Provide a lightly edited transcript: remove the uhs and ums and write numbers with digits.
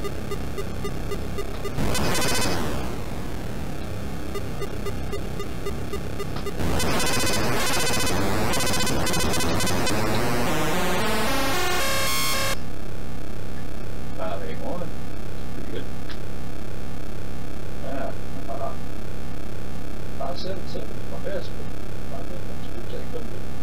Seven, my best, but 5 minutes, 2 take 100.